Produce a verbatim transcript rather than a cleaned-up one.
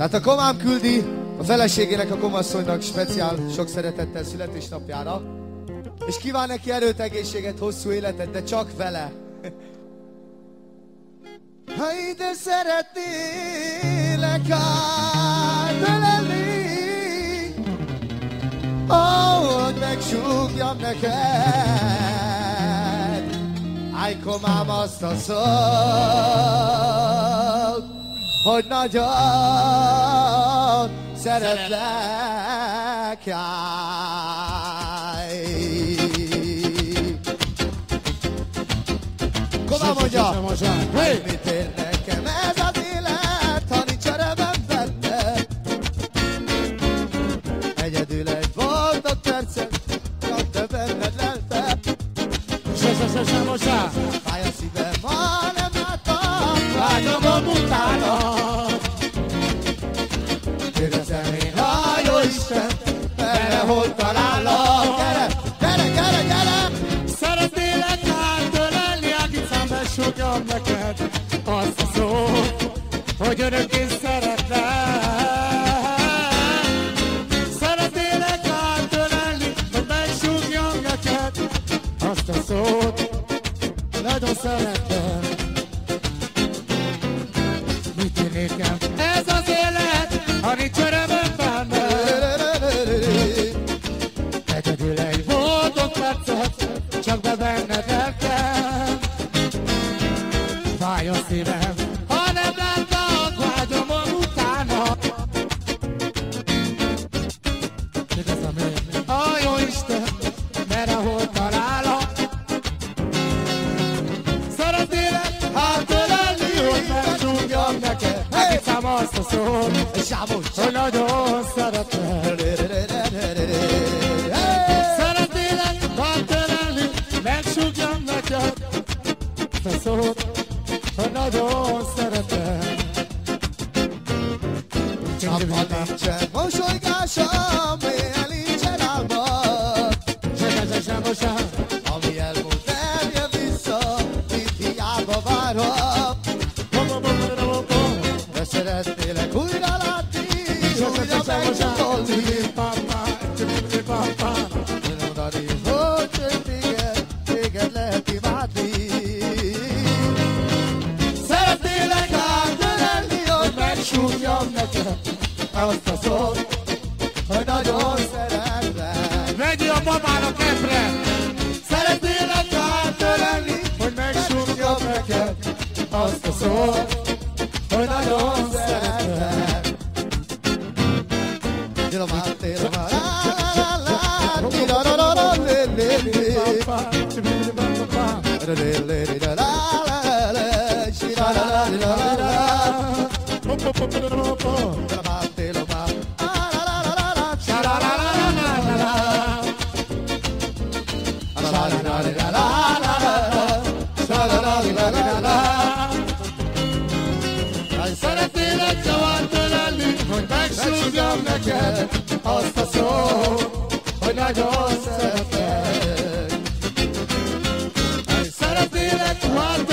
Tehát a komám küldi a feleségének, a komasszonynak speciál sok szeretettel születésnapjára, és kíván neki erőt, egészséget, hosszú életet, de csak vele. Ha ide szeretnélek átölelni, ahogy megsúgjam neked, állj komám azt a szót, hogy nagyon szeretlek, állj. Komám mondja, hogy mit ér nekem ez az élet, ha nincs örömöm benne. Egyedül egy boldog percet, csak te benned leltem. Fáj a szívem, ha nem láttam, vágyom utána. Kérdezem én, a jó Isten, merre, hol találom. Gyere, gyere, gyere, gyere! Szeretnélek átölelni, akit szemben sugjam neked azt a szót, hogy örökké szeretlek. Szeretnélek átölelni, hogy megsúgjam neked azt a szót, nagyon szeretlek. Mit ér nékem ez az élet, ha nincs örömöm benne? Egyedül egy boldog percet, csak be benned lelkem. Fáj a szívem, ha nem látlak, vágyom utána. Kérdezem én, a jó Isten, merre, hol találom. Szeretnélek átölelni, hogy megsúgjam neked. Elhiszem azt a szót, hogy nagyon szeretlek. Szeretnélek átölelni, megsúgjam neked azt a szót, hogy nagyon szeretlek. Abban nincsen mosolygásom, éjjel nincsen álmom. Ami elmúlt nem jön vissza, itt hiába várom. De szeretnélek újra látni, újra megcsatolni. Mondani, hogy csak téged, téged lehet imádni. Szeretnélek átölelni, hogy megsúgjam neked azt a szót, hogy nagyon szeretlek. Vegyi a babának ebbre! Szeretnélek átölelni, hogy megsúgjam neked azt a szót, hogy nagyon szeretlek. Gyere már, gyere már, lá, lá, lá, gyere, lá, lá, lá, lé, lé, lé. Lé, lé, lé, lé, lá, lá, lá, sí, lá, lá, lá, lá, lá. Gyere már, gyere már, lá, lá, lá, lá, lá, sí, lá, lá, lá, lá, lá, lá. Lá, lá, lá, lá, lá, lá, lá, lá, lá, lá, lá, lá. Szeretnélek átölelni, hogy megsúgjam neked azt a szót, hogy nagyon szeretlek. Szeretnélek átölelni,